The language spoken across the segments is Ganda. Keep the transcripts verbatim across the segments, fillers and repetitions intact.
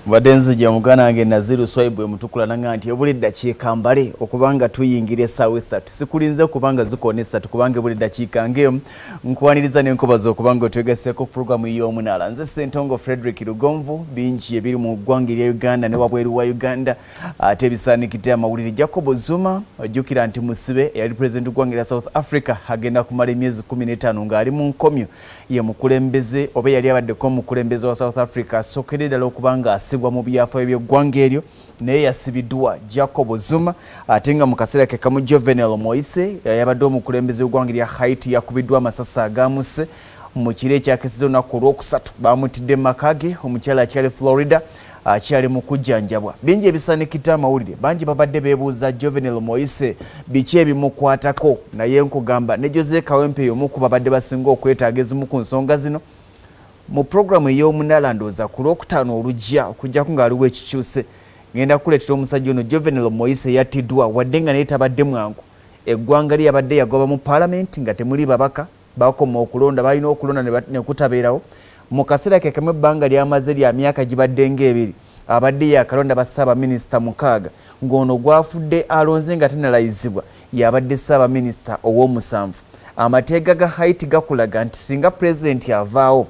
Badenzi ya mugana ange Naziru Swaibu mutukula nanga nti ebuli dakiika mbale okubanga tuyingire sawa esatu sikulinze kubanga zikone esatu kubanga ebuli dakiika nge nkwaniriza n'enkobazo kubanga otwegeseko program y'omunala nze Sentongo Frederick Lugomvu bingi ebiri mu ggwanga lya Uganda ne wabweru wa Uganda ate bisanikite amawulire Jacob Zuma ojjukira nti musibe yali president ggwanga lya South Africa agenda kumala emyezi kumi n'etaano ng'ali mu nkomyo ye mukulembeze oba yali abaddeko mukulembeze wa South Africa sokerera okubanga asibwa mu byafa by'eggwanga eryo naye yasibidwa Jacob Zuma ate nga mu kaseera ke kamu Jovenel Moise yabadde omukulembeze w'eggwanga lya Haiti yakubiddwa amasasi agaamuse mu kiro ekyakisiza olunaku olwokusatu baamutidde mu maka ge omukyala akyali Florida akyali mu kujjanjabwa bingi ebisanikita amawulire bangi babadde beebuuza Jovenel Moise biki ebimukwatako naye nkugamba ne Jose Kawempe y'omu ku babadde basinga okwetaaga ezimu ku nsonga zino mu programu y'omunala ndooza ku lwokutaano olujja okujjako ng'aliwo ekikyuse ngenda kuleetera omusajja ono Jovenel Moise yattiddwa wadde nga naye tabadde mwangu eggwanga lye yabadde yagoba mu paalamenti nga temuli babaka bakoma okulonda balina okulonda ne kutabeerawo mu kaseera ke kamu ebbanga lyamaze lya myaka gibadde ng'ebiri abadde yakalonda bassaabaminisita mukaaga ng'ono gwafudde alonze nga tenalayizibwa yabadde ssaabaminisita ow'omusanvu amateeka ga Haiti gakulaga nti singa pulezidenti avaawo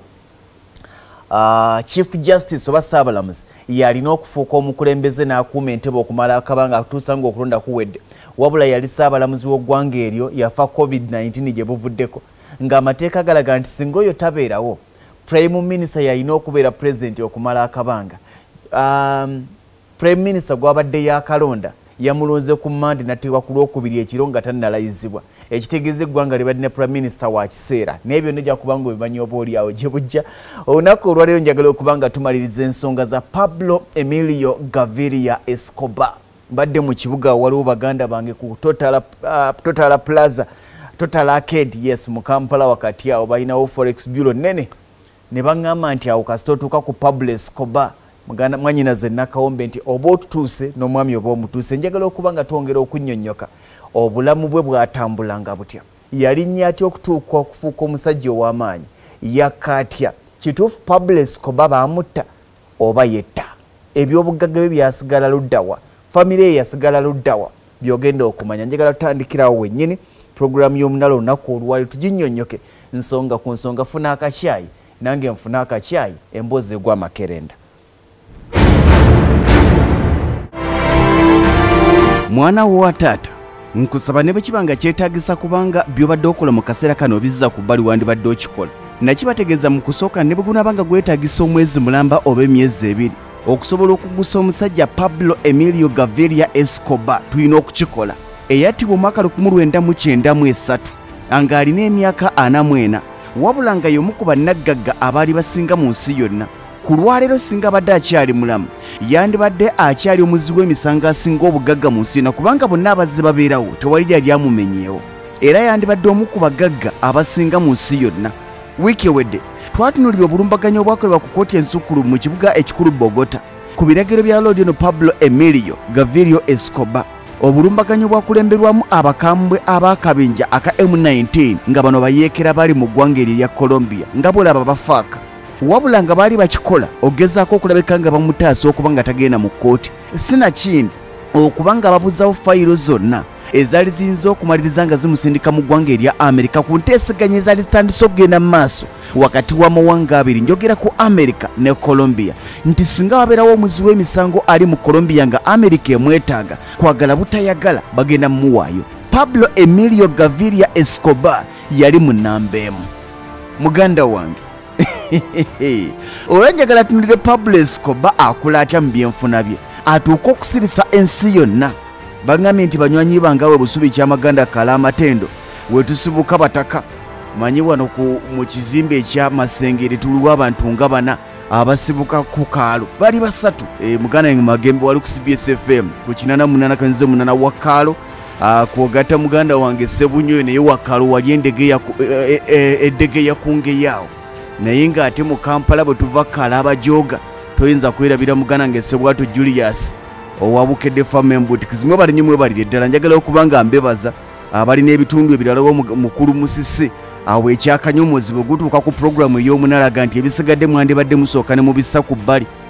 Uh, Chief Justice oba Saabalamuzi yalina okufuuka omukulembeze n'akuuma entebe okumala akabanga atuusa ng'okulonda kuwedde wabula yali Saabalamuzi w'eggwanga eryo yafa covid nineteen gye buvuddeko ng'amateeka galaga nti singa oyo tabeerawo Prime Minister yalina okubeera President okumala akabanga um, Prime Minister gw'abadde yakalonda yamulonze ku Mandi nateebwa ku lwokubiri ekiro nga tannalayizibwa ekitegeeza eggwanga libadde ne Prime Minister wa kiseera n'ebyo nejja kubanga obimanyi oba oli awo gye bujja olunaku olwaleero njagala okubanga tumaliriza ensonga za Pablo Emilio Gaviria Escobar badde mu kibuga waliwo baganda bange ku Total, uh, Total Plaza Total Arcade yes mu Kampala wakati awo balinawo Forex Bureau nene ne baŋŋamba nti awo kasita otuuka ku Pablo Escobar muganda mwanyinaze nakawombe nti oba otutuuse n'omwami oba omutuuse njagala okubanga twongera okunnyonnyoka obulamu bwe bwatambulanga butya yalinnya atya okutuuka okufuuka omusajja ow'amaanyi yakatya kituufu Pablo Escobar baamutta oba yetta ebyobugagga bye byasigala luddawa famire ye yasigala luddawa byogenda okumanya njagala tutandikirawo wennyini programu y'omunala olunaku olwali tuginnyonnyoke nsonga ku nsonga funa akakyayi nange nfuna akakyayi emboozi egw'amakerenda. Mwana wa tata nkusaba ne bekibanga kyetaagisa kubanga byobadde okola mu kaseera kano bizza ku bbali wandibadde okikola nakibategeeza mu kusooka ne bwe gunaabanga gwetaagisa omwezi mulamba oba emyezi ebiri okusobola okugusa omusajja Pablo Emilio Gaviria Escobar tulina okukikola eyattibwa mu mwaka lukumi lwenda mu kyenda mu esatu nga alina emyaka ana mu ena wabula nga y'omu ku bannaggagga abaali basinga mu nsi yonna ku lwaleero singa abadde akyali mulamu yandibadde akyali omuzi w'emisango asinga obugagga mu nsi yonna kubanga bonna abazze babeerawo tewali lyali amumenyeewo era yandibadde omu ku bagagga abasinga mu nsi yonna wiiki ewedde twatunuulira obulumbaganyo obwakolebwa ku kkooti ensukkulu mu kibuga ekikulu Bogota ku biragiro bya Lord ono Pablo Emilio Gaviria Escobar obulumbaganyo bwakulemberwamu abakambwe ab'akabinja aka M nineteen nga bano bayeekera bali mu ggwanga eryo erya Colombia nga bolaba bafaaka wabula nga baali bakikola ogezaako okulabeka nga bamutaasa okuba nga tagenda mu kkooti sinakindi okuba nga babuzawo fayiro zonna ezaali ziyinza okumaliriza nga zimusindika mu ggwanga erya Amerika ku nteeseganya ezaali zitandise okugenda mu maaso wakati w'amawanga abiri njogera ku Amerika ne Colombia nti singa wabeerawo omuzi w'emisango ali mu Colombia nga Amerika emwetaaga kwagala butayagala bagenda mumuwaayo. Pablo Emilio Gaviria Escobar yali mu nnamba emu muganda wange olwanjagala tunulire Pablo Escobar akola atya mu byenfuna bye atuuka okusirisa ensi yonna bagambye nti banywanyi bangawe busubi kyamaganda kala amatendo wetusibuka bataka manyi wano mu kizimbe ekyamasengere tuliwo abantu nga bana abasibuka ku kaalo bali basatu e, muganda magembe wali ku C B S F M ku kinana munana kanze munana wa kaalo kwogata muganda wange Sebunyo naye wa kaalo wali endege ya eddege ya kunge yawo naye nga ate mu Kampala bwe tuva kala abajoga toyinza kwerabira muganda nge Sebwato Julius owabukedde famembuti kizimwe balinyi mwe balire ddala njagala okubanga mbebaza abali n'ebitundu ebirala mukulu musisi awo ekyakanyomozi bwe gutuuka ku programu ey'omunalaga nti ebisigadde mwandibadde musooka ne mubissa ku bbali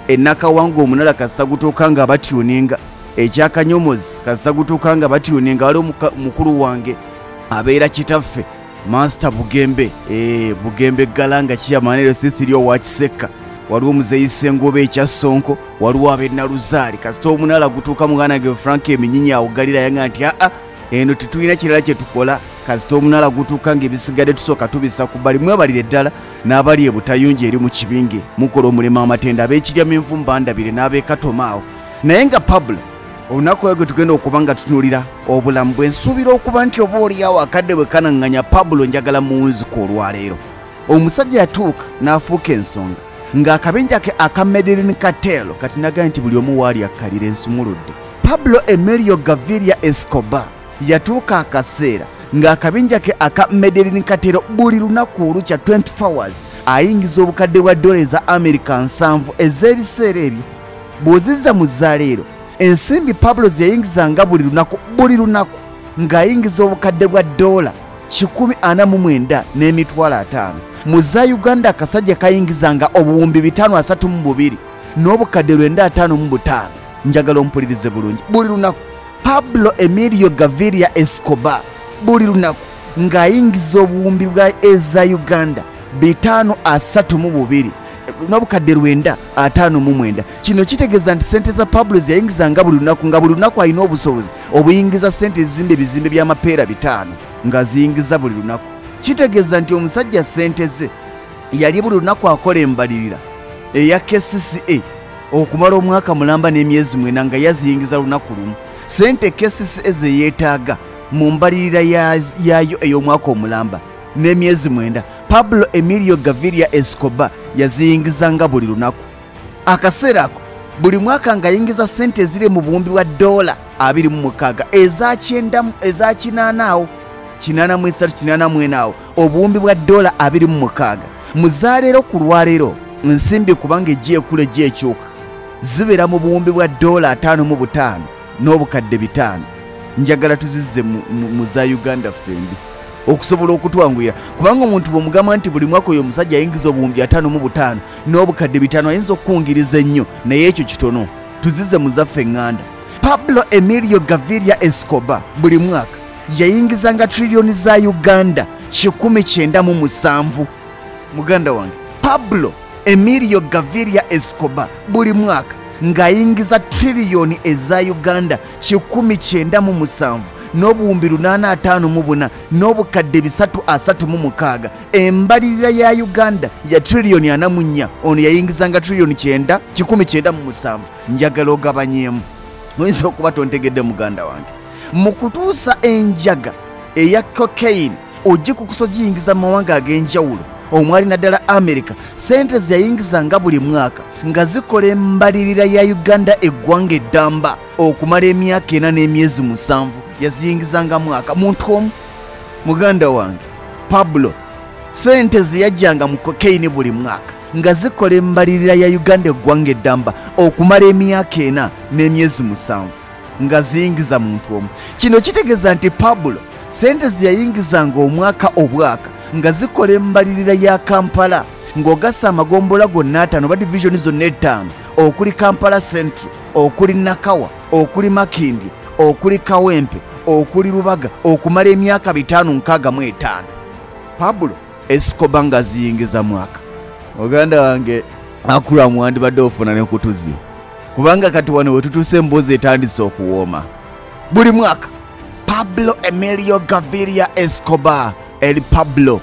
ennakawanga omunala kasita gutuuka nga batyuninga, ekyakanyomozi kasita gutuuka nga batyuninga. Waliwo mukulu wange abeera kitaffe Master Bugembe, eh Bugembe Galanga Chiamanero Sithirio wa Kiseka, waliwo muzeyi Sengobe ekya Sonko, waliwo abenna Luzaali kasita omunala gutuuka mugana ge Frank Eminyinya awugalira yanga nti aa eno tetulina kirala kye tukola. Kasita omunala gutuuka ng'ebisigadde tusooka tubisa ku bbali. Mwebalire ddala n'abali e Butayungi eri mu kibinge mukola omulimu amatenda, ab'ekiryamu envumba ndabire n'ab'ekatomaawo. Naye nga Pablo olunaku lwe tugenda okuba nga tutunuulira obulamu bwe, nsuubira okuba nti oba oliawo akadde bwe kanaŋŋanya Pablo njagala muwunzika olwaleero. Omusajja yatuuka n'afuuka ensonga ng'akabenja ke aka Medellin Cartel kati naga nti buli omu waali akkalira ensumuludde. Pablo Emilio Gaviria Escobar yatuuka akaseera ng'akabenja ke aka Medellin Cartel buli lunaku olukya twenty-four hours ayingiza obukadde bwa dola eza America nsanvu ez'ebiseera ebyo. Bw'ozizza mu zaleero ensimbi Pablo zeyayingizanga buli lunaku buli lunaku ng'ayingiza obukadde bwa dola kikumi ana mu mwenda n'emitwalo ataano. Mu za Uganda akasajja kayingizanga obuwumbi bitaano asatu mu bubiri n'obukadde lwenda ataano mu butaano. Njagala ompulirize bulungi. Buli lunaku Pablo Emilio Gaviria Escobar buli lunaku ng'ayingiza obuwumbi bwa eza Uganda bitaano asatu mu bubiri n'obukadde lwenda ataano mu mwenda. Kino kitegeeza nti ssente za Pablo ziyayingizanga buli lunaku nga buli lunaku alina obusobozi obuyingiza ssente ezizimba ebizimbe by'amapeera bitaano nga ziyingiza buli lunaku. Kitegeeza nti omusajja ssente ze yali buli lunaku akola embalirira eya K C C A okumala omwaka mulamba n'emyezi mwenda nga yaziyingiza lunaku lumu. Ssente K C C A ze yeetaaga mu mbalirira yaayo ey'omwaka omulamba n'emyezi mwenda Pablo Emilio Gaviria Escobar yaziyingizanga buli lunaku. Akaseera ako buli mwaka ng'ayingiza ssente eziri mu buwumbi bwa dola abiri mu mukaaga eza kyenda eza kinaana awo kinaana mu esatu kinaana mu ena awo obuwumbi bwa dola abiri mu mukaaga. Mu zaleero ku lwaleero nsimbi kubanga ejja ekula ejja ekyuka zibeera mu buwumbi bwa dola ataano mu butaano n'obukadde bitaano. Njagala tuzizze mu za Uganda fembi okusobola okutwanguyira kubanga omuntu bw'omugamba nti buli mwaka oyo omusajja ayingiza obuwumbi ataano mu butaano n'obukadde bitaano ayinza okukungiriza ennyo, naye ekyo kitono. Tuzizze mu zaffe eŋŋanda. Pablo Emilio Gaviria Escobar buli mwaka yayingizanga triliyoni za Uganda kikumi kyenda mu musanvu. Muganda wange Pablo Emilio Gaviria Escobar buli mwaka ng'ayingiza triliyoni eza Uganda kikumi kyenda mu musanvu n'obuwumbi lunaana ataano mu buna n'obukadde bisatu asatu mu mukaaga. Embalirira ya Uganda ya triliyoni ana mu nnya, ono yayingizanga triliyoni kyenda kikumi kyenda mu musanvu. Njagala ogabanyeemu, oyinza okuba tontegedde muganda wange. Mu kutuusa enjaga eya cocaine ogikukusa ogiyingiza mu mawanga ag'enjawulo omwali naddala America, ssente zeyayingizanga buli mwaka nga zikola embalirira ya Uganda eggwanga eddamba okumala emyaka ena n'emyezi musanvu yaziyingizanga mwaka. Muntu omu muganda wange Pablo ssente zeyajjanga mu cocaine buli mwaka nga zikola embalirira ya Uganda eggwanga eddamba okumala emyaka ena n'emyezi musanvu nga ziyingiza muntu omu. Kino kitegeeza nti Pablo ssente zeyayingizanga omwaka obwaka nga zikola embalirira ya Kampala ng'ogassa amagombola gonna ataano ba divisioni zonna ettaano okuli Kampala Central, okuli Nakawa, okuli Makindye, okuli Kawempe, okuli Lubaga okumala emyaka bitaano nkaaga mu etaano. Pablo Escobar nga ziyingiza mwaka. Muganda wange akula mwandibadde ofuna ne kutuzi kubanga kati wano we tutuuse emboozi etandise okuwooma. Buli mwaka Pablo Emilio Gaviria Escobar El Pablo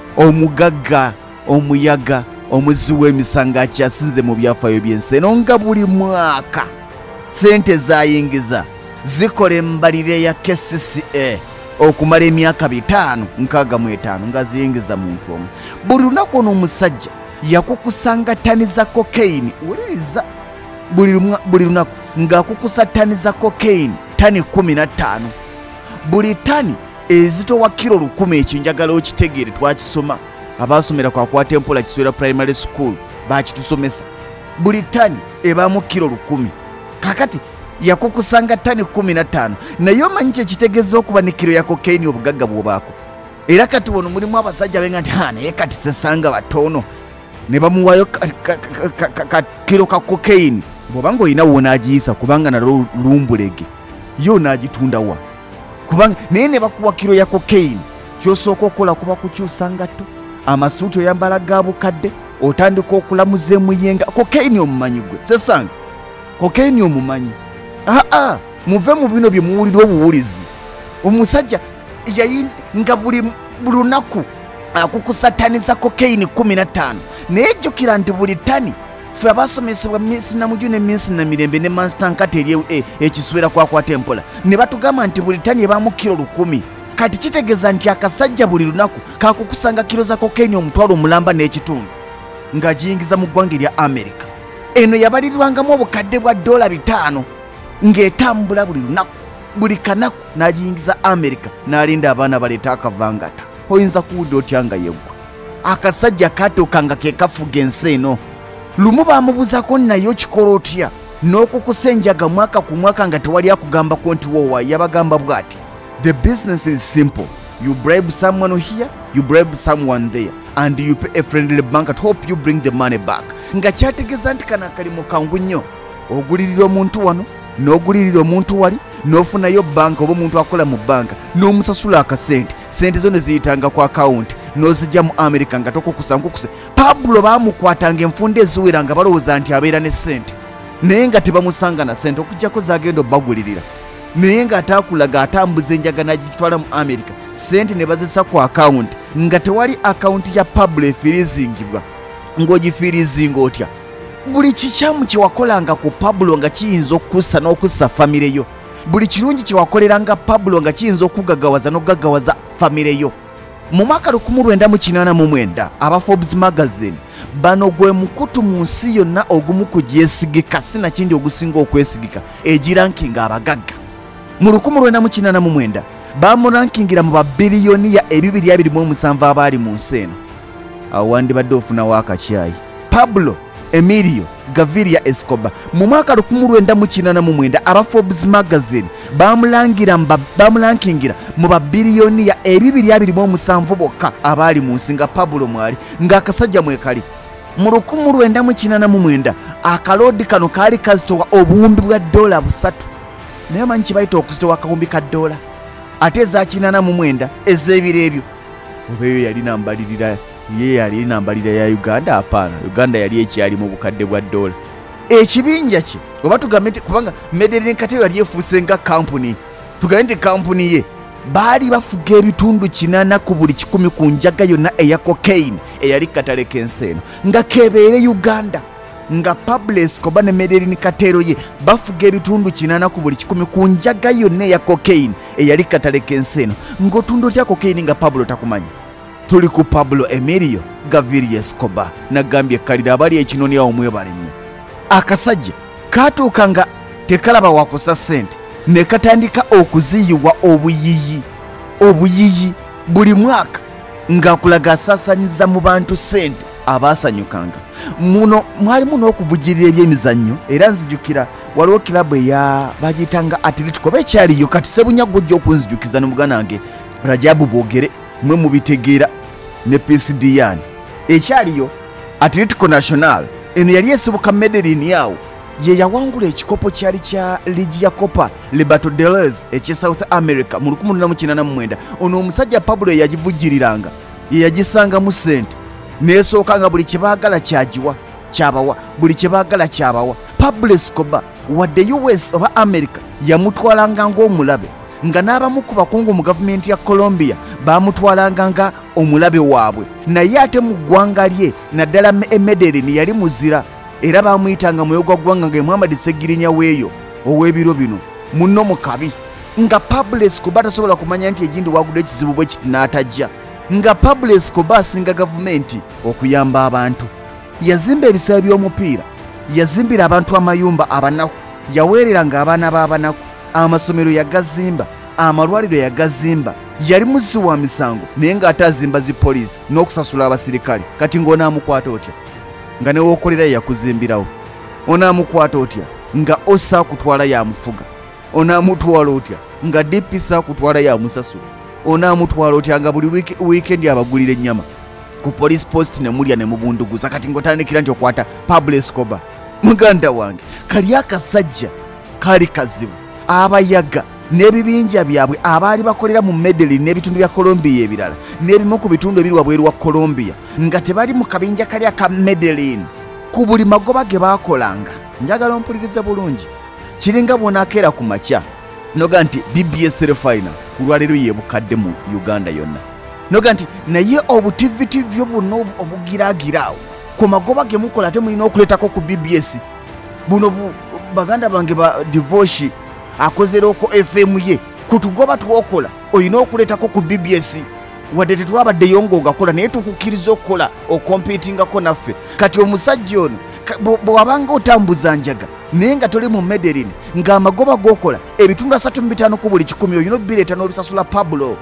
omugagga omuyaga omuzi w'emisango akyasinze mu byafaayo by'ensi eno nga buli mwaka ssente zayingiza zikola embalirira ya K C C A okumala emyaka bitaano nkaaga mu etaano nga ziyingiza muntu omu. Buli lunaku ono omusajja yakukusanga ttani za cocaine. Wuliriza, buli lunaku ng'akukusa ttani za cocaine ttani kumi na ttaano. Buli ttani ezitowa kiro lukumi. Ekyo njagala okitegeere, twakisoma abaasomera kwakwata empola Kiswera Primary School baakitusomesa. Buli ttani ebaamu kiro lukumi. Kakati yakukusanga ttani kumi na ttaano, naye omanyi kye kitegeeza okuba ne kiro ya cocaine obugagga bw'obaako. Era kati wano mulimu abasajja benga nti naye kati sesanga batono. ne bamuwayo kiro ka cocaine bw'obanga olina wonaagiyisa kubanga nalwo lumbulege yo naagitunda wa kubanga naye ne bakuwa kiro ya cocaine kyosooka okola kuba kukyusa ngatto amasuuti oyambala ga bukadde otandika okulamuza emuyenga cocaine omumanyi gwe sesanga cocaine omumanyi aa muve mu bino bye muwulira obuwulizi omusajja yayi nga buli lunaku akukusataniza cocaine kumi na ttaano naye jjukira nti buli tani ffe abasomesebwa minsi namuju ne minsi namirembe ne manstankati eri ekiswera kwakwata empola ne batugamba nti buli tani ebaamu kiro lukumi kati kitegeeza nti akasajja buli lunaku kakukusanga kiro za cocaine omutwalo omulamba n'ekitundu ng'agiyingiza mu ggwanga erya Amerika. Eno yabalirirwangamu obukadde bwa dola bitaano ng'etambula buli lunaku buli kanaku n'agiyingiza Amerika n'alinda abaana baleeta akavangata. Oyinza kuwulira otya nga yeggwa akasajja katuuka nga ke kafuga ensi eno. Lumu baamubuuzako naye okikola otya n'okukusenjaga mwaka ku mwaka nga tewali akugambako nti woowa yabagamba bw'ati. The business is simple. You bribe someone here, you bribe someone there, and you pay a friendly bank to hope you bring the money back. Nga kyategeeza nti kana kalimu kangu nnyo ogulirira omuntu wano n'ogulirira omuntu wali n'ofunayo banka oba omuntu akola mu banka n'omusasula akasente sente zo ne ziyitanga ku akawunti n'ozijja mu Amerika nga tokukusa nkukuse. Pablo baamukwatanga enfunda eziwera nga balowooza nti abeera ne sente naye nga tebamusanga na sente okuggyako zagenda obbagulirira naye nga ataakulaga atambuza enjaga n'agitwala mu Amerika sente ne bazisa ku akawunti nga tewali akawunti ya Pablo efirizingibwa ng'ogifirizinga otya. Buli kikyamu kye wakolanga ku Pablo nga kiyinza okussa n'okussa famire yo. Buli kirungi kye wakoleranga Pablo nga kiyinza okugaggawaza n'okugaggawaza famire yo. Mu mwaka lukumi lwenda mu kinaana mu mwenda aba Forbes magazine bano gwe mukutu mu nsi yonna ogumu ku gyesigika sinakindi ogusinga okwesigika egirankinga abagagga. Mu lukumi lwenda mu kinaana mu mwenda bamurankingira mu babiliyoniya ebibiri abiri mu omusanvu abaali mu nsi eno. Awo wandibadde ofunawo akakyayi. Pablo Emilio Gaviria Escobar mu mwaka lukumi lwenda mu kinaana mu mwenda aba Forbes magazine bamulangira bamulankingira mu babiliyoniya ebibiri abiri mu omusanvu bokka abaali mu nsi nga Pablo mwali ng'akasajja mwekali. Mu lukumi lwenda mu kinaana mu mwenda akaloodi kano kaali kazitowa obuwumbi bwa dola busatu naye manyi kibayita okuzitowa akawumbi ka dola ate eza kinaana mu mwenda ez'ebiro ebyo oba eyo yali nambalirira ye yali nambalira ya Uganda apaana Uganda yali ekyali mu bukadde bwa dola ekibinja kye oba tugambe nti kubanga Medellin Katero yali efuuse nga kampuni tugambe nti kampuni ye baali bafuga ebitundu kinaana ku buli kikumi ku njaga yonna eya cocaine eyali katale k'ensi eno nga kebeere Uganda nga Pablo Escobar ne Medellin Katero ye bafuga ebitundu kinaana ku buli kikumi ku njaga yonna eya cocaine eyali katale k'ensi eno ng'otunda otya cocaine nga Pablo takumanyi. Tuli ku Pablo Emilio Gaviria Escobar nagambye kalira abali ekinoni awo mwebale nnyo. Akasajja katuuka nga tekalaba wakusa sente ne katandika okuziyiwa obuyiyi obuyiyi buli mwaka ng'akulaga asaasanyiza mu bantu sente abaasanyukanga. Muno mwalimu n'okuvujjirira ebyemizannyo era nzijukira waliwo kilabu eya bagiyitanga Atletico bekyaliyo kati sebunyago ojja okunzijukiza ne muganange Rajabu Bogere mwe mubitegeera ne P C D yani ekyaliyo Atletico Nacional eno yali esibuka Medellin yawo ye yawangula ekikopo kyali kya Ligia Copa Libertadores ekye South America mu lukumi lwenda mu kinaana mu mwenda. Ono omusajja Pablo yagivujjiriranga ye yagisanga mu sente nesooka nga buli kyebaagala kyagiwa kyabawa buli kyebaagala kyabawa. Pablo Escobar wadde U S oba America yamutwalanga ng'omulabe nga n'abamu ku bakungu mu gavumenti ya Colombia baamutwalanga nga omulabe waabwe naye ate mu ggwanga lye naddala Medellin yali muzira era baamuyitanga muyogwa ggwanga nga Muhammad Segirinya weeyo ow'ebiro bino munno mu kabi nga Pablo Escobar tasobola kumanya nti egindi wagudde ekizibu bwe kiti n'atajja nga Pablo Escobar asinga gavumenti okuyamba abantu. Yazimba ebisaawe by'omupiira yazimbira abantu amayumba abanaku yaweereranga abaana b'abanaku amasomero yagazimba amalwaliro yagazimba yali muzisi wa misango naye ng'ate azimba zi poliisi n'okusasula abasirikale. Kati ng'onaamukwata otya nga newokolera yakuzimbirawo? Onaamukwata otya nga ossa kutwala yamufuga? Onaamutwala otya nga D P S kutwala yamusasula? Onaamutwala otya nga buli weekend abagulira ennyama? ku police post ne mulya ne mubunduguza kati ngotandikira nti okwata Pablo Escobar muganda wange kali akasajja kali kazibu abayaga n'ebibinja byabwe abaali bakolera mu Medellin n'ebitundu bya Colombia ebirala n'ebimu ku bitundu ebiri wabweru wa Colombia nga tebali mu kabinja kali aka Medellin ku buli magoba ge baakolanga njagala ompuliriza bulungi kiringa bwonakeera ku makya noga nti B B S Telefinal ku lwaleero ye bukadde mu Uganda yonna noga nti naye obutivitivi buno obugiragiraawo ku magoba ge mukola ate mulina okuleetako ku B B S buno baganda bange ba divorce akozereko F M ye kutugoba tuokola olina okuleetako ku B B S wadde tetwabaddeyo ng'ogakola naye tukukkiriza okukola okompitingako naffe kati omusajja ono bw'wabanga otambuza njaga naye nga toli mu Medellin ng'amagoba g'okola ebitundu asatu mu bitaano ku buli kikumi olina obireeta n'obisasula Pablo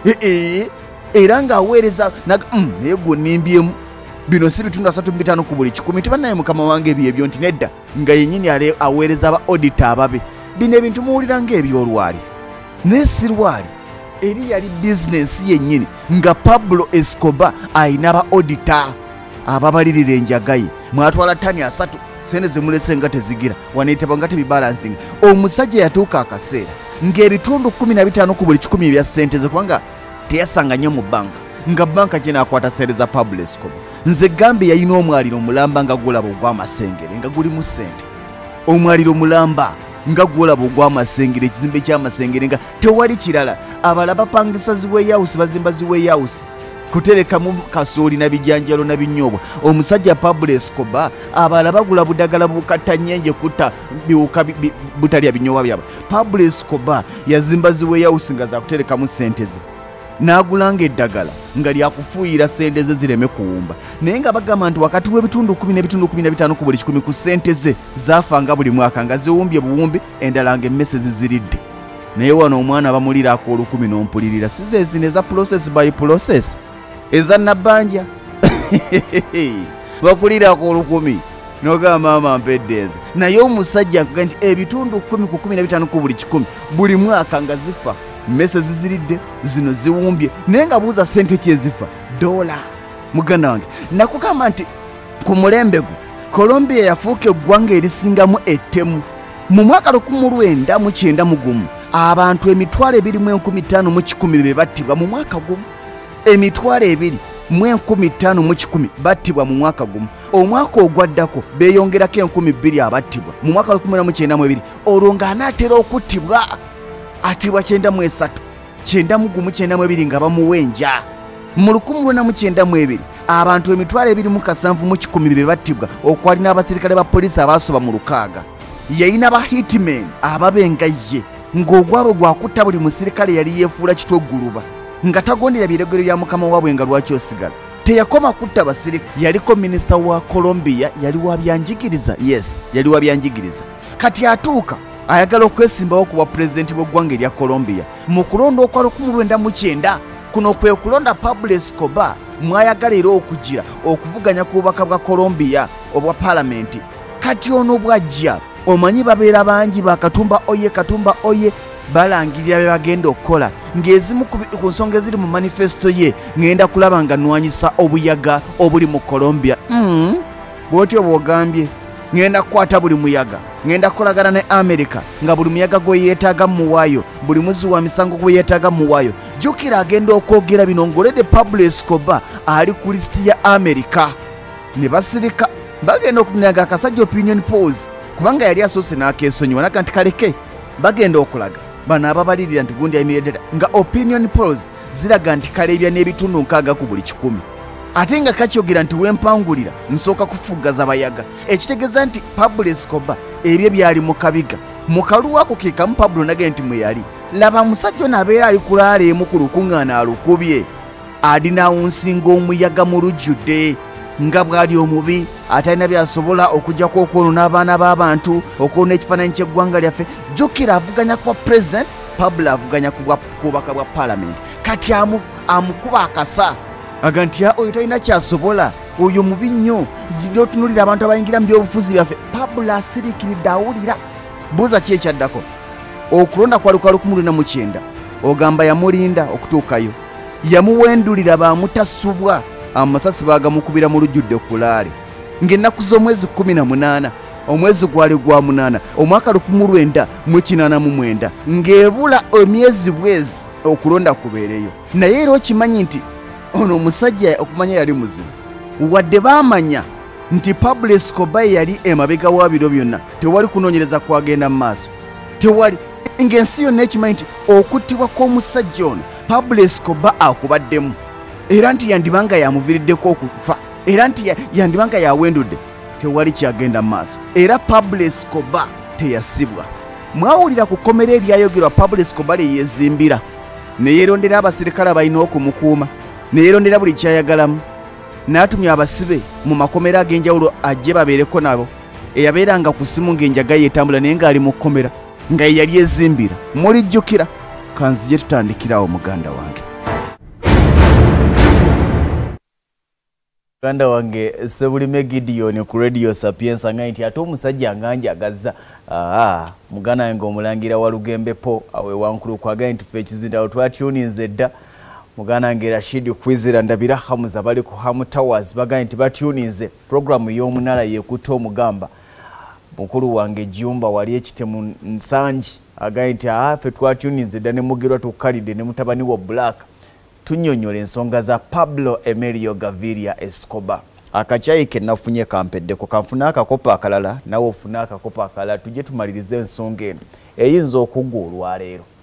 ee era ng'aweereza naye gwe nimbyemu bino si bitundu asatu mu bitaano ku buli kikumi tebanaye mukama wange ebyo ebyo nti nedda nga yennyini aweereza aba odita ababe bino ebintu muwulira ng'ebyolwali naye si lwali eri yali bizinensi yennyini nga Pablo Escobar ayina aba odita ababalirira enjaga ye mwatwala ttani asatu sente zemulese nga tezigira waneetebwa nga tebibalansinga omusajja yatuuka akaseera ng'ebitundu kumi na bitaano ku buli kikumi ebya ssente ze kubanga teyasanga nnyo mu banka nga banka gye naakwata ssente za Pablo Escobar nze gambe yalina omwaliro omulamba nga gulaba ogw'amasengere nga gulimu ssente omwaliro omulamba nga gwolaba ogw'amasengere ekizimbe ky'amasengere nga tewali kirala abala bapangisa zi warehouse bazimba zi warehouse kuterekamu kasooli na bijanjalo na binyoobwa omusajja Pablo Escobar abala bagula budagala bukatta nyenje kutta biwuka butalya binyoobwa byabwe Pablo Escobar yazimba zi warehouse nga zakuterekamu ssente ze n'agulanga eddagala nga lyakufuuyira ssente ze zireme kuwumba naye nga bagamba nti wakati w'ebitundu kumi n'ebitundu kumi na bitaano ku buli kikumi ku ssente ze zaafanga buli mwaka nga ziwumbye buwumbi endala nga emmese ziziridde naye wano omwana bamulira ak'olukumi n'ompulirira si ze zino eza process by process eza nabbanja bakulira ak'olukumi n'ogamba maama mpedde eze naye omusajja nkuga nti ebitundu kumi ku kumi na bitaano ku buli kikumi buli mwaka nga zifa mmese ziziridde zino ziwumbye naye nga buuza ssente kyezifa dola muganda wange nakugamba nti ku mulembe gwe Colombia yafuuka eggwanga erisingamu ettemu mu mwaka lukumi lwenda mu kyenda mu gumu abantu emitwalo ebiri mu enkumi ttaano mu kikumi be battibwa mu mwaka gumu emitwalo ebiri mu enkumi ttaano mu kikumi battibwa mu mwaka gumu omwaka ogwaddako beeyongerako enkumi bbiri abattibwa mu mwaka lukumi na mu kyenda mu ebiri olwo ng'anaatera okuttibwa atibwa kyenda mu esatu kyenda mu gumu kyenda mu ebiri nga bamuwenja mu lukumi lwena mu kyenda mu ebiri abantu emitwalo ebiri mu kasanvu mu kikumi be battibwa okwali n'abasirikale ba poliisi abaasoba mu lukaaga yayina ba hitmen ababenga ye ng'ogwabwe gwakutta buli musirikale yali yeefuula kitwe egguluba nga tagondera biregero bya mukama waabwe nga lwaki osigala teyakoma kutta basirikale yaliko minisita wa Colombia yali wa byanjigiriza yes yali wa byanjigiriza kati atuuka ayagala okwesimbawo ku bwa pulezidenti bw'eggwanga erya Colombia mu kulonda okwa lukumi lwenda mu kyenda kuno kwe kulonda Pablo Escobar mwayagala era okugira okuvuganya ku bubaka bwa Colombia obwa palamenti kati ono bwajja omanyi babeera bangi bakatumba oye katumba oye balangirira be bagenda okukola ng'ezimu ku nsonga eziri mu manifesto ye ngenda kulaba nga nnwanyisa obuyaga obuli mu Colombia mm. bwotyo bwogambye ngenda kukwata buli muyaga ngenda kukolagana ne America nga buli muyaga gwe yeetaaga muwaayo buli muzi wa misango gwe yeetaaga muwaayo jjukira agenda okwogera bino ng'oledde Pablo Escobar ali ku lisiti ya America ne basirika bagenda okutunyaga akasajja opinion polls kubanga yali asoose n'akeesonyiwa naga nti kaleke bagenda okulaga bano ababalirira nti gundi ayimiridde nga opinion polls ziraga nti kaleebya n'ebitundu nkaaga ku buli kikumi ate nga kakyogera nti wempangulira nsooka kufugaza bayaga ekitegeeza nti Pablo Escobar ebyo byali mu kabiga mu kaluwa ako ke kamu Pablo nage nti mwe yali laba musajja ono abeera ali kulaala emu ku lukuŋŋaana alukubye adinaawunsinga omuyaga mu lujjudde nga bwali omubi atalina byasobola okujjako okwonoona abaana b'abantu okwonoona ekifaananyi ky'eggwanga lyaffe jjukira avuganya ku bwa president Pablo avuganya ku bubaka bwa palamenti kati amukuba akasa aga nti oyo talina kyasobola oyo mubi nnyo otunulira abantu abayingira mu byobufuzi byaffe Pablo asiriikiridde awulira buuza ki ekyaddako okulonda kwali kwa lukumi lwena mu kyenda ogamba yamulinda okutuukayo yamuwendulira baamutasubwa amasasi bagamukubira mu lujjudde kulaale ng'ennaku z'omwezi kumi na munaana omwezi gwali gwa munaana omwaka lukumi lwenda mu kinaana mu mwenda ng'ebula emyezi bwezi okulonda kubeereyo naye era okimanyi nti ono omusajja okumanya yali muzimu wadde baamanya nti Pablo Escobar yali emabega wa biro byonna tewali kunoonyereza kwagenda mu maaso tewali ng'ensi yonna ekimanyi nti okuttibwa kw'omusajja ono Pablo Escobar akubaddemu era nti yandibanga yamuviiriddeko okufa era nti yandibanga yawendudde tewali kyagenda mu maaso era Pablo Escobar teyasibwa mwawulira ku kkomera eryayogerwa Pablo Escobar yeyezimbira ne yeerondera abasirikale abalina okumukuuma ne yeerondera buli kyayagalamu n'atumya abasibe mu makomera ag'enjawulo ajje babeereko nabo eyabeeranga ku ssimu ng'enjaga yeetambula naye ng'ali mu kkomera nga ye yali ezimbira mulijjukira kanzije tutandikirawo muganda wange muganda wange Sebulime Gideon ku Radio Sapienza nga nti ate omusajja nganjagaza aa muganda wange omulangira wa Lugembe po awe wankulu kwaga nti fe kizindawo twatuninze dda muganda wange Rashid Kwizera ndabira Hamuza bali ku Hamu Towers baga nti batuninze programu y'omunala yekuta omugamba mukulu wange Jumba wali ekitemu nsanji aga nti aa fe twatuninze dda ne mugirwa tukalide ne mutabani wa Black tunyonyola ensonga za Pablo Emilio Gaviria Escobar akachayi ke nafunye kampeddeko kanfuna akakopa akalala nawe ofuna akakopa akalala tujje tumalirize ensonga eno eyinza okuggwa olwaleero